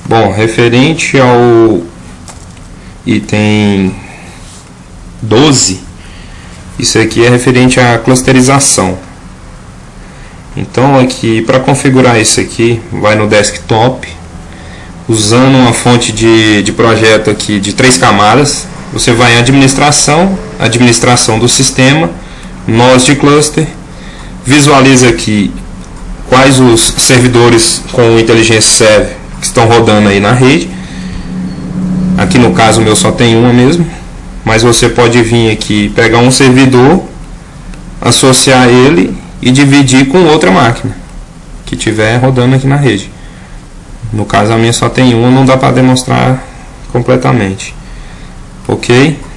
Bom, referente ao item 12, isso aqui é referente à clusterização. Então aqui, para configurar isso aqui, vai no desktop, usando uma fonte de projeto aqui de 3 camadas, você vai em administração do sistema, nós de cluster, visualiza aqui quais os servidores com o IntelliGence Server que estão rodando aí na rede. Aqui no caso o meu só tem uma mesmo, mas você pode vir aqui, pegar um servidor, associar ele e dividir com outra máquina que estiver rodando aqui na rede. No caso a minha só tem uma, não dá para demonstrar completamente. Ok?